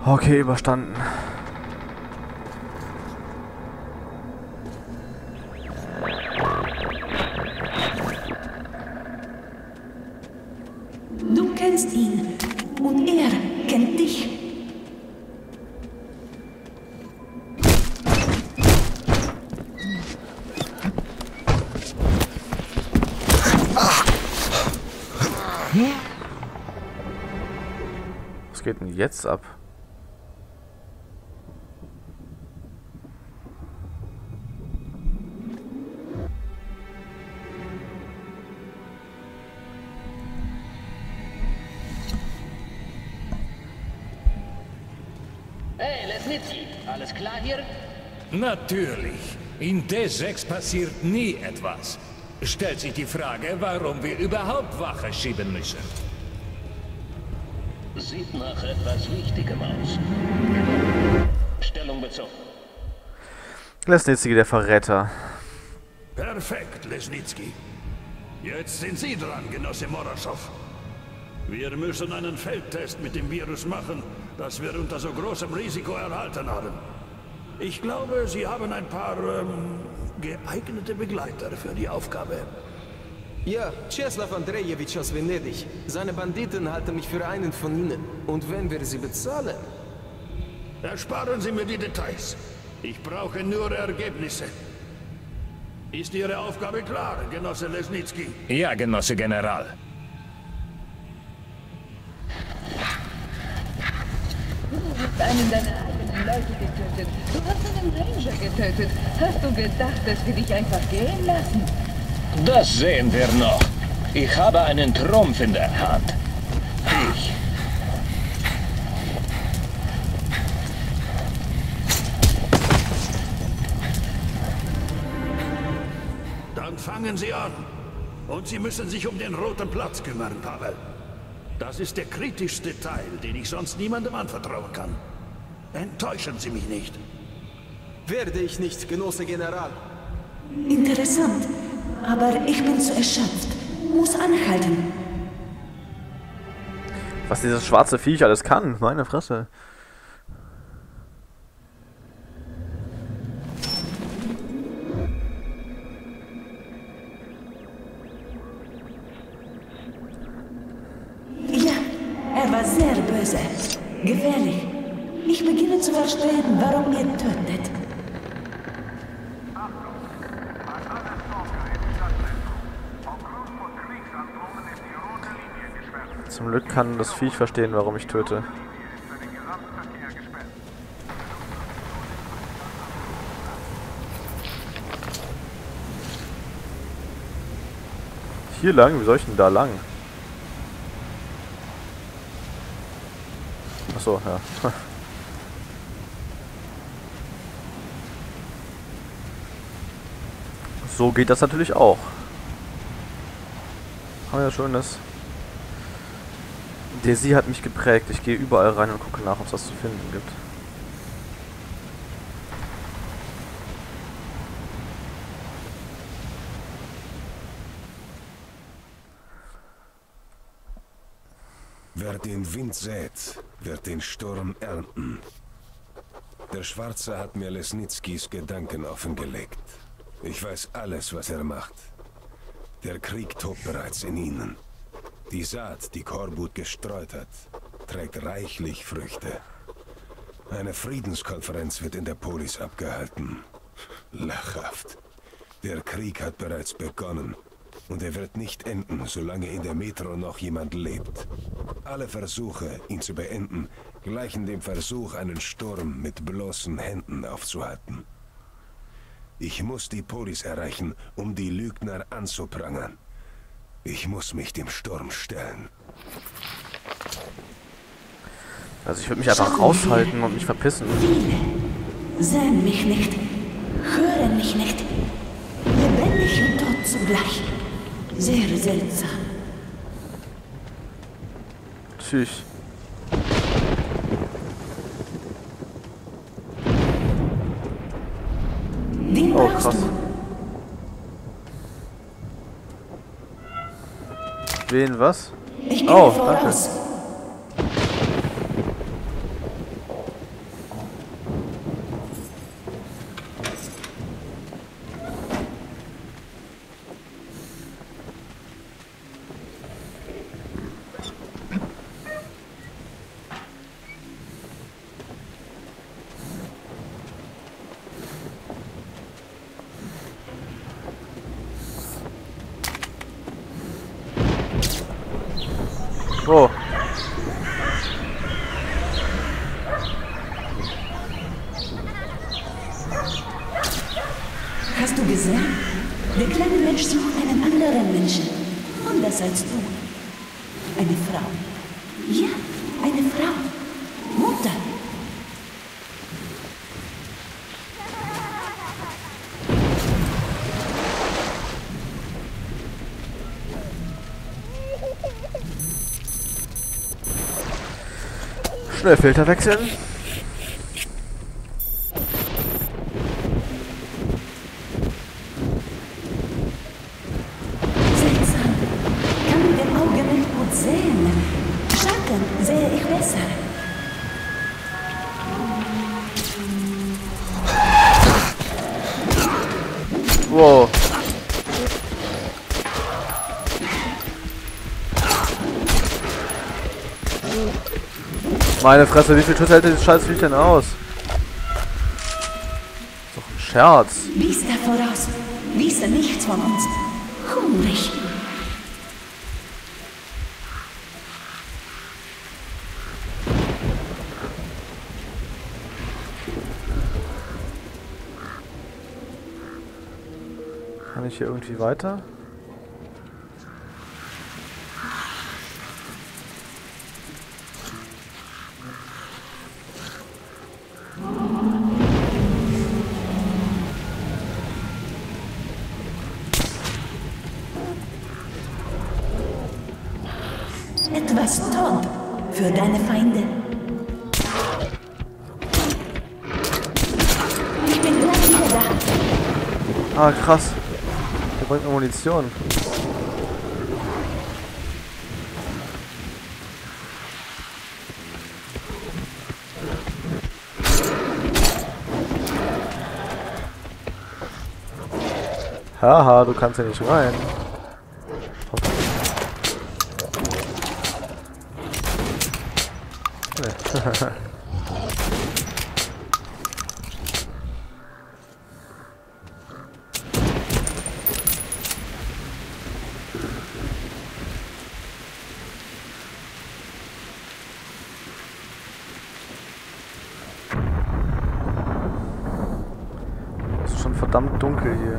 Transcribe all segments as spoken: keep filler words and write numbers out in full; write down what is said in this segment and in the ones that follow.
Okay, überstanden. Du kennst ihn und er kennt dich. Was geht denn jetzt ab? Hey, Lesnitsky, alles klar hier? Natürlich. In T sechs passiert nie etwas. Stellt sich die Frage, warum wir überhaupt Wache schieben müssen. Sieht nach etwas Wichtigem aus. Stellung bezogen. Lesnitsky, der Verräter. Perfekt, Lesnitsky. Jetzt sind Sie dran, Genosse Morozov. Wir müssen einen Feldtest mit dem Virus machen, das wir unter so großem Risiko erhalten haben. Ich glaube, Sie haben ein paar ähm, geeignete Begleiter für die Aufgabe. Ja, Czeslaw Andrejewitsch aus Venedig. Seine Banditen halten mich für einen von ihnen. Und wenn wir sie bezahlen... Ersparen Sie mir die Details. Ich brauche nur Ergebnisse. Ist Ihre Aufgabe klar, Genosse Lesnitsky? Ja, Genosse General. Du hast einen deiner eigenen Leute getötet. Du hast einen Ranger getötet. Hast du gedacht, dass wir dich einfach gehen lassen? Das sehen wir noch. Ich habe einen Trumpf in der Hand. Ich. Dann fangen Sie an. Und Sie müssen sich um den Roten Platz kümmern, Pavel. Das ist der kritischste Teil, den ich sonst niemandem anvertrauen kann. Enttäuschen Sie mich nicht. Werde ich nicht, Genosse General. Interessant, aber ich bin zu erschöpft. Muss anhalten. Was dieses schwarze Viech alles kann, meine Fresse. Ja, er war sehr böse. Gefährlich. Ich beginne zu verstehen, warum ihr tötet. Zum Glück kann das Viech verstehen, warum ich töte. Hier lang? Wie soll ich denn da lang? Achso, ja. So geht das natürlich auch. Haben wir ja Schönes. Desi hat mich geprägt. Ich gehe überall rein und gucke nach, ob es was zu finden gibt. Wer den Wind sät, wird den Sturm ernten. Der Schwarze hat mir Lesnitzkys Gedanken offengelegt. Ich weiß alles, was er macht. Der Krieg tobt bereits in ihnen. Die Saat, die Korbut gestreut hat, trägt reichlich Früchte. Eine Friedenskonferenz wird in der Polis abgehalten. Lachhaft. Der Krieg hat bereits begonnen. Und er wird nicht enden, solange in der Metro noch jemand lebt. Alle Versuche, ihn zu beenden, gleichen dem Versuch, einen Sturm mit bloßen Händen aufzuhalten. Ich muss die Polis erreichen, um die Lügner anzuprangern. Ich muss mich dem Sturm stellen. Also ich würde mich einfach raushalten und mich verpissen. Viele sehen mich nicht, hören mich nicht. Lebendig und tot zugleich. Sehr seltsam. Tschüss. Den Oh, brauchst krass. du. Wen, was? Ich gehe Oh, voraus. Wo? Hast du gesehen? Der kleine Mensch sucht einen anderen Menschen. Anders als du. Eine Frau. Ja, eine Frau. Mutter. Schnell Filter wechseln. Seltsam. Kann mit dem Auge nicht gut sehen. Schatten sehe ich besser. Wow. Meine Fresse, wie viel Schuss hält dieses scheiß Viech denn aus? Ist doch ein Scherz. Wies da voraus. Wisse nichts von uns. Hungrig. Kann ich hier irgendwie weiter? Etwas tot für deine Feinde. Ich bin gleich wieder da. Ah, krass. Der bringt mir Munition. Haha, du kannst ja nicht rein. Nee. Es ist schon verdammt dunkel hier.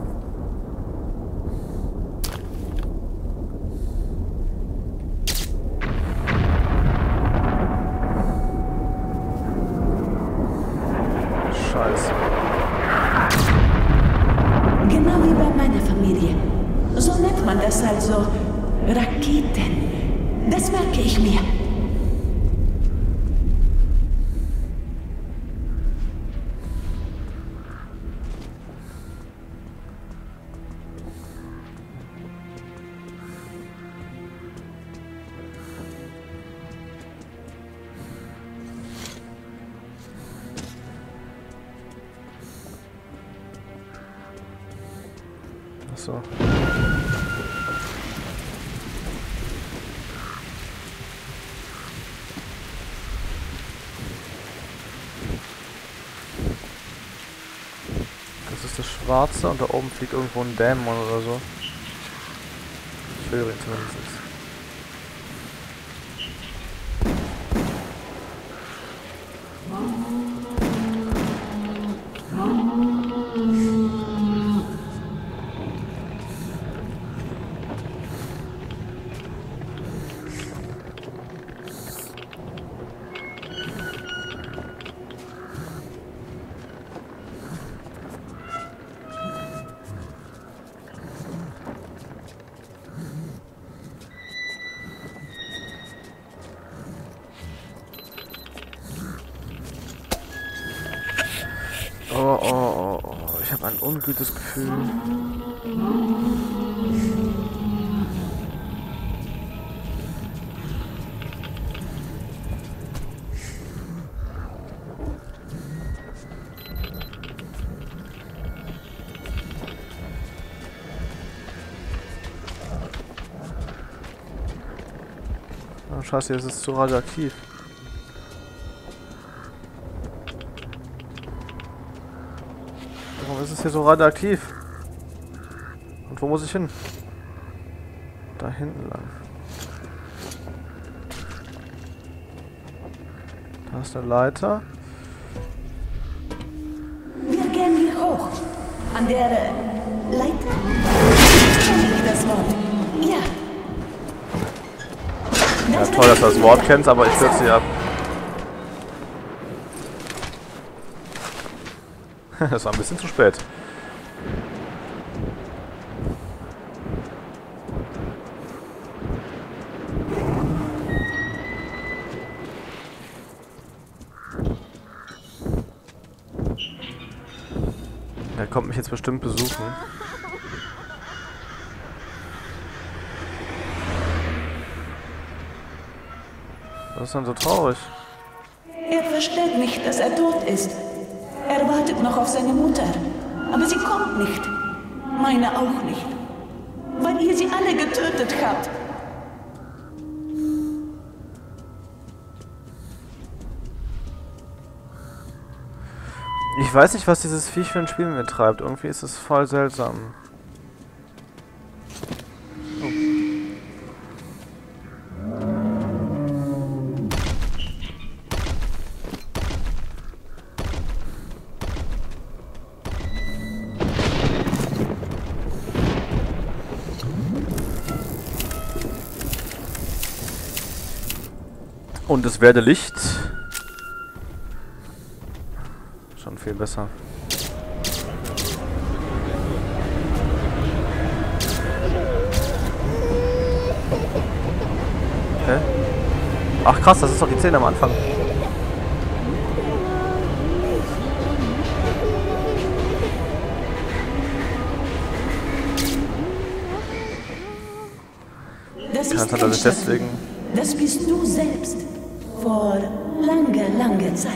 Scheiße. Genau wie bei meiner Familie. So nennt man das also. Raketen. Das merke ich mir. So. Das ist das Schwarze und da oben fliegt irgendwo ein Dämon oder so. Ich höre ihn zumindest. Oh, oh, oh, oh. Ich habe ein ungutes Gefühl. Oh, scheiße, es ist zu radioaktiv. Warum ist es hier so radioaktiv? Und wo muss ich hin? Da hinten lang. Da ist eine Leiter. Wir gehen hier hoch. An der äh, Leiter? Kenne ich das Wort? Ja. Ja, toll, dass du das Wort kennst, aber ich kürze sie ab. Das war ein bisschen zu spät. Er kommt mich jetzt bestimmt besuchen. Was ist denn so traurig? Er versteht nicht, dass er tot ist. Er wartet noch auf seine Mutter. Aber sie kommt nicht. Meine auch nicht. Weil ihr sie alle getötet habt. Ich weiß nicht, was dieses Viech für ein Spiel mit mir treibt. Irgendwie ist es voll seltsam. Oh. Und es werde Licht. Schon viel besser. Hä? Ach krass, das ist doch die Szene am Anfang. Das Kannst ist du das deswegen? Das bist du selbst. Vor langer, langer Zeit.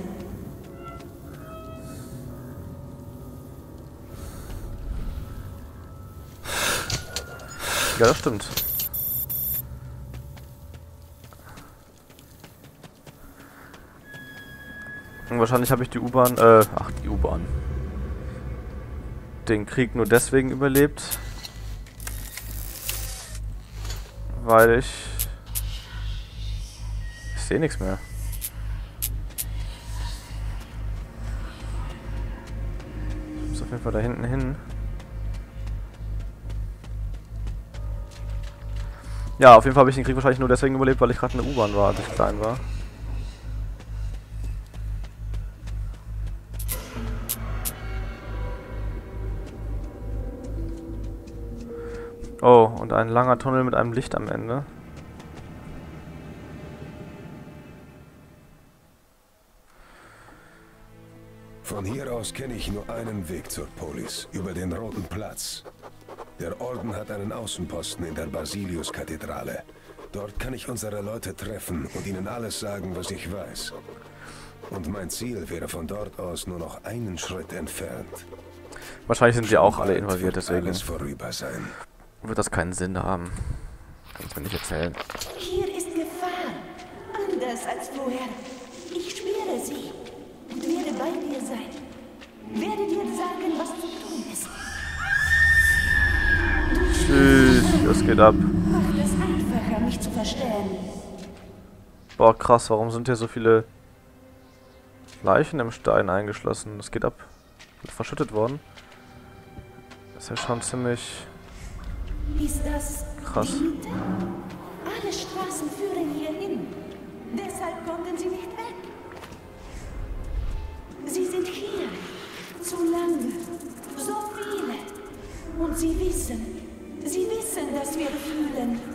Ja, das stimmt. Und wahrscheinlich habe ich die U-Bahn, äh, ach, die U-Bahn. Den Krieg nur deswegen überlebt. Weil ich... Ich sehe nichts mehr. Ich muss auf jeden Fall da hinten hin. Ja, auf jeden Fall habe ich den Krieg wahrscheinlich nur deswegen überlebt, weil ich gerade in der U-Bahn war, als ich klein war. Oh, und ein langer Tunnel mit einem Licht am Ende. Von hier aus kenne ich nur einen Weg zur Polis, über den Roten Platz. Der Orden hat einen Außenposten in der Basilius-Kathedrale. Dort kann ich unsere Leute treffen und ihnen alles sagen, was ich weiß. Und mein Ziel wäre von dort aus nur noch einen Schritt entfernt. Wahrscheinlich sind sie auch alle involviert, deswegen alles vorüber sein. Wird das keinen Sinn haben. Kannst mir nicht erzählen. Hier ist Gefahr. Anders als vorher. Ich spüre sie. Und werde bei dir sein. Werde dir sagen, was zu tun ist. Tschüss, das geht ab. Macht es einfacher, mich zu verstehen. Boah, krass, warum sind hier so viele Leichen im Stein eingeschlossen? Das geht ab. Wird verschüttet worden. Das ist ja schon ziemlich Ist das krass. die Miete? Alle Straßen führen hier hin. Deshalb konnten sie nicht weg. Sie sind hier. Zu lange. So viele. Und sie wissen, sie wissen, dass wir fühlen.